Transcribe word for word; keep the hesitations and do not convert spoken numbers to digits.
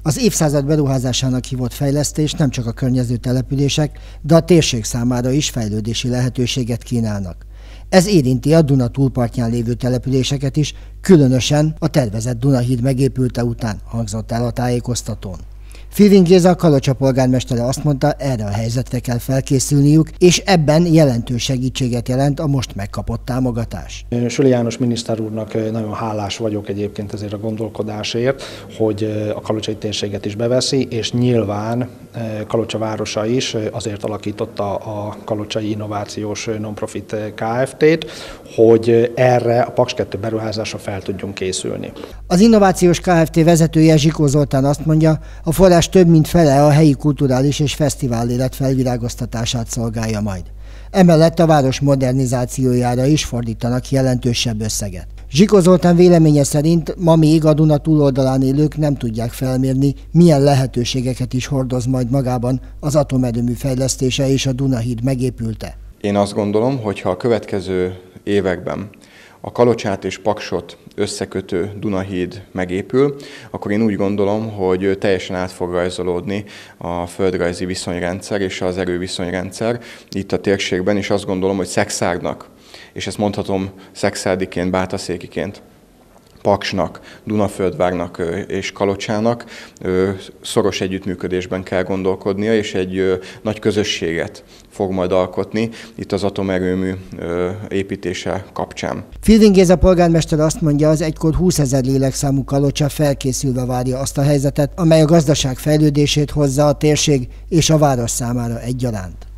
Az évszázad beruházásának hívott fejlesztés nem csak a környező települések, de a térség számára is fejlődési lehetőséget kínálnak. Ez érinti a Duna túlpartján lévő településeket is, különösen a tervezett Dunahíd megépülte után, hangzott el a tájékoztatón. Filvin Géza, a Kalocsa polgármestere azt mondta, erre a helyzetre kell felkészülniük, és ebben jelentős segítséget jelent a most megkapott támogatás. Süli János miniszter úrnak nagyon hálás vagyok egyébként ezért a gondolkodásért, hogy a kalocsai térséget is beveszi, és nyilván Kalocsa városa is azért alakította a Kalocsai Innovációs Nonprofit Kft-t, hogy erre a Paks kettő beruházásra fel tudjunk készülni. Az Innovációs Kft. Vezetője Zsikó Zoltán azt mondja, a forrás több mint fele a helyi kulturális és fesztivál élet felvirágoztatását szolgálja majd. Emellett a város modernizációjára is fordítanak jelentősebb összeget. Zsikó Zoltán véleménye szerint ma még a Duna túloldalán élők nem tudják felmérni, milyen lehetőségeket is hordoz majd magában az atomerőmű fejlesztése és a Dunahíd megépülte. Én azt gondolom, hogy ha a következő években a Kalocsát és Paksot összekötő Dunahíd megépül, akkor én úgy gondolom, hogy teljesen át fog rajzolódni a földrajzi viszonyrendszer és az erőviszonyrendszer itt a térségben, és azt gondolom, hogy Szekszárnak, és ezt mondhatom szekszárdiként, bátaszékiként, Paksnak, Dunaföldvárnak és Kalocsának szoros együttműködésben kell gondolkodnia, és egy nagy közösséget fog majd alkotni itt az atomerőmű építése kapcsán. Filvin Géza polgármester azt mondja, az egykor húszezer lélekszámú Kalocsa felkészülve várja azt a helyzetet, amely a gazdaság fejlődését hozza a térség és a város számára egyaránt.